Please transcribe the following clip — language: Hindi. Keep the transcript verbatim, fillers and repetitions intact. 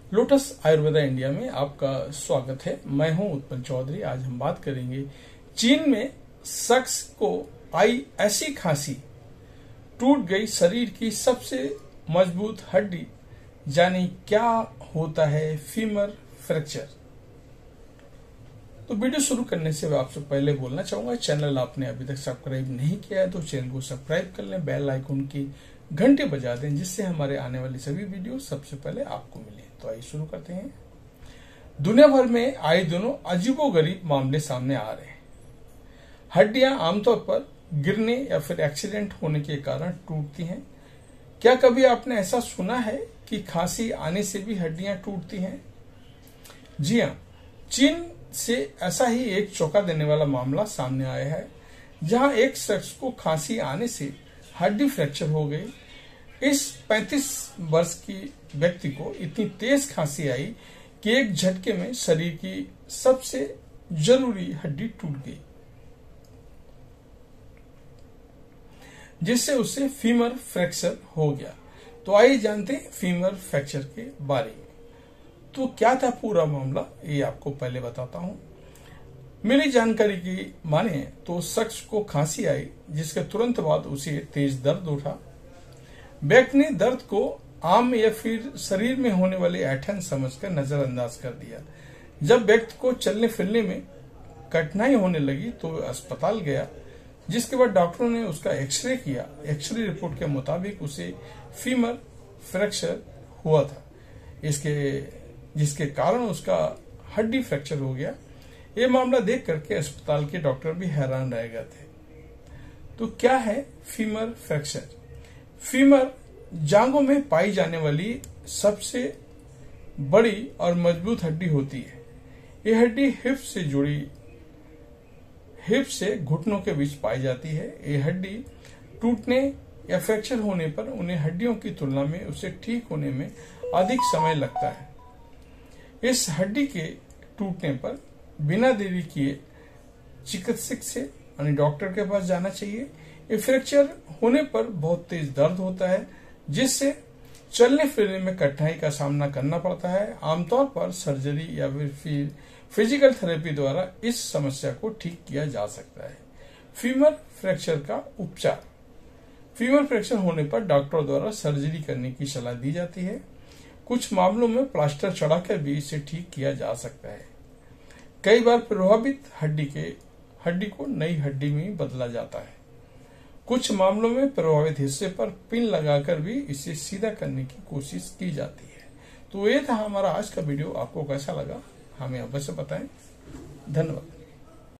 लोटस आयुर्वेदा इंडिया में आपका स्वागत है। मैं हूं उत्पल चौधरी। आज हम बात करेंगे चीन में शख्स को आई ऐसी खांसी, टूट गई शरीर की सबसे मजबूत हड्डी, जाने क्या होता है फीमर फ्रैक्चर। तो वीडियो शुरू करने से मैं आपसे पहले बोलना चाहूंगा, चैनल आपने अभी तक सब्सक्राइब नहीं किया है तो चैनल को सब्सक्राइब कर लें, बेल आइकन की घंटी बजा दें जिससे हमारे आने वाली सभी वीडियो सबसे पहले आपको मिले। तो आइए शुरू करते हैं। दुनिया भर में आए दिनों अजीबोगरीब मामले सामने आ रहे हैं। हड्डियां आमतौर पर गिरने या फिर एक्सीडेंट होने के कारण टूटती हैं। क्या कभी आपने ऐसा सुना है कि खांसी आने से भी हड्डियां टूटती हैं? जी हाँ, चीन से ऐसा ही एक चौंका देने वाला मामला सामने आया है, जहां एक शख्स को खांसी आने से हड्डी फ्रैक्चर हो गई। इस पैंतीस वर्ष की व्यक्ति को इतनी तेज खांसी आई कि एक झटके में शरीर की सबसे जरूरी हड्डी टूट गई, जिससे उसे फीमर फ्रैक्चर हो गया। तो आइए जानते हैं फीमर फ्रैक्चर के बारे में। तो क्या था पूरा मामला, ये आपको पहले बताता हूं। मिली जानकारी की माने तो शख्स को खांसी आई, जिसके तुरंत बाद उसे तेज दर्द उठा। व्यक्ति ने दर्द को आम या फिर शरीर में होने वाली ऐंठन समझकर नजरअंदाज कर दिया। जब व्यक्ति को चलने फिरने में कठिनाई होने लगी तो अस्पताल गया, जिसके बाद डॉक्टरों ने उसका एक्सरे किया। एक्सरे रिपोर्ट के मुताबिक उसे फीमर फ्रैक्चर हुआ था, इसके जिसके कारण उसका हड्डी फ्रैक्चर हो गया। ये मामला देख करके अस्पताल के डॉक्टर भी हैरान रह गए थे। तो क्या है फीमर फ्रैक्चर? फीमर जांघों में पाई जाने वाली सबसे बड़ी और मजबूत हड्डी होती है। यह हड्डी हिप से जुड़ी हिप से घुटनों के बीच पाई जाती है। यह हड्डी टूटने या फ्रैक्चर होने पर उन्हें हड्डियों की तुलना में उसे ठीक होने में अधिक समय लगता है। इस हड्डी के टूटने पर बिना देरी किए चिकित्सक से यानी डॉक्टर के पास जाना चाहिए। ये फ्रैक्चर होने पर बहुत तेज दर्द होता है, जिससे चलने फिरने में कठिनाई का सामना करना पड़ता है। आमतौर पर सर्जरी या फिर फिजिकल थेरेपी द्वारा इस समस्या को ठीक किया जा सकता है। फीमर फ्रैक्चर का उपचार। फीमर फ्रैक्चर होने पर डॉक्टर द्वारा सर्जरी करने की सलाह दी जाती है। कुछ मामलों में प्लास्टर चढ़ाकर भी इसे ठीक किया जा सकता है। कई बार प्रभावित हड्डी के हड्डी को नई हड्डी में बदला जाता है। कुछ मामलों में प्रभावित हिस्से पर पिन लगाकर भी इसे सीधा करने की कोशिश की जाती है। तो ये था हमारा आज का वीडियो। आपको कैसा लगा हमें अवश्य बताएं। धन्यवाद।